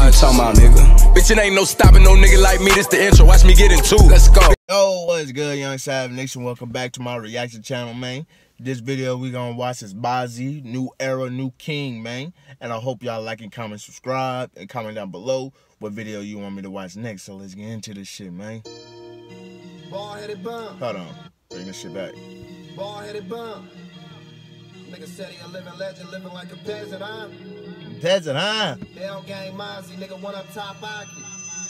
you talking about, nigga? Bitch, it ain't no stopping no nigga like me. This the intro. Watch me get in two. Let's go. Yo, what's good, Young Savage Nation? Welcome back to my reaction channel, man. This video we gonna watch is Bazzi, New Era, New King, man. And I hope y'all like and comment, subscribe, and comment down below what video you want me to watch next. So let's get into this shit, man. Ball-headed bum. Hold on. Bring this shit back. Ball-headed bum. Nigga said he a living legend, living like a peasant, huh? Peasant, huh? Hell gang Mozzie, nigga one up top Aki.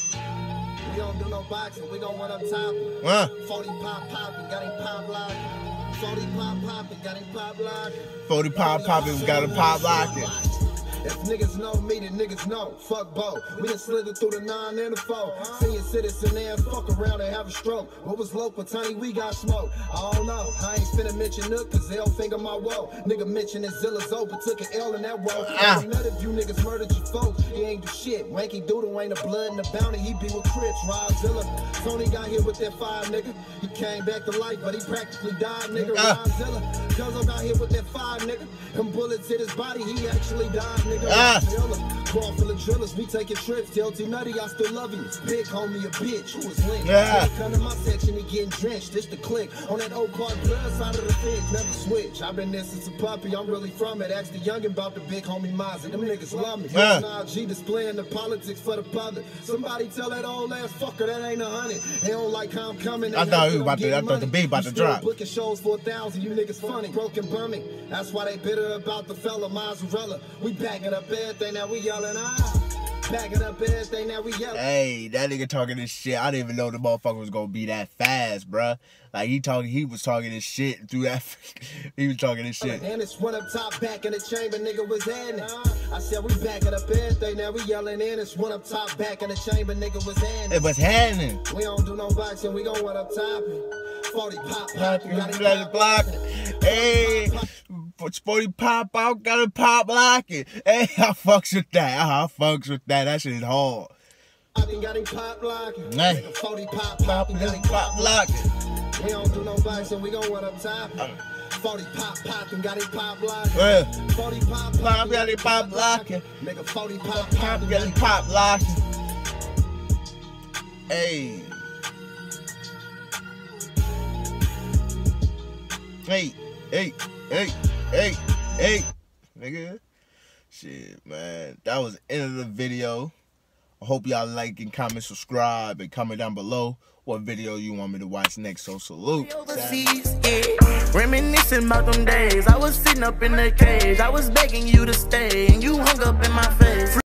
We don't do no boxing, we gon' one up top. 40 pop poppin', got him pop lockin'. 40 pop poppin', got him pop lockin'. 40 pop poppin', got him pop lockin'. If niggas know me, then niggas know. Fuck Bo. We done slithered through the 9 and the 4. Senior citizen there, fuck around and have a stroke. What was local, Tony? We got smoke. I don't know. I ain't finna mention Nook, cause they'll finger my woe. Nigga mentioned Zilla's open, took an L in that row. None of you niggas murdered your folks. He ain't do shit. Wanky Doodle ain't a blood in the bounty. He be with Crips. Rod Zilla. Tony got here with that 5, nigga. He came back to life, but he practically died, nigga. Rod Zilla. Guzo got here with that 5, nigga. Them bullets hit his body, he actually died, nigga. Car full of drillers, we taking trips. Tell T Nutty I still love you. Big homie a bitch who was linked. Come to my section, he getting drenched. This the click on that old card blood side of the fence. Never switch. I've been there since a puppy. I'm really from it. Ask the youngin' about the big homie Mozzie. Them niggas love me. Nah, G displaying the politics for the public. Somebody tell that old ass fucker that ain't 100. They don't like how I'm coming. I thought he was about to. I thought the beat about to drop. Booking shows for 1,000. You niggas funny. Broken Birmingham. That's why they bitter about the fella Mozzarella. We backing up everything that we yelling. Backing up everything that we yelling. Hey, that nigga talking this shit. I didn't even know the motherfucker was gonna be that fast, bruh. Like he was talking this shit through that. He was talking this shit. And it's one up top, back in the chamber, nigga was in it. I said we backing up everything, now we yelling in. It's one up top, back in the chamber, nigga was in it. It was happening. We don't do no boxing, we gon' one up top. 40 pop, got it block. Hey, 40 pop out, got it pop locking. Hey, I fucks with that. I fucks with that. That shit is hard. Got him pop locking. Hey, 40 pop, got him pop locking. We don't do no boxing, we gon' one up top. 40 pop, got him pop locking. 40 pop, got him pop locking. Nigga, 40 pop, got him pop locking. Hey. Hey, nigga. Shit, man. That was the end of the video. I hope y'all like and comment, subscribe, and comment down below what video you want me to watch next. So salute. Reminiscing about them days. I was sitting up in the cage. I was begging you to stay, and you hung up in my face.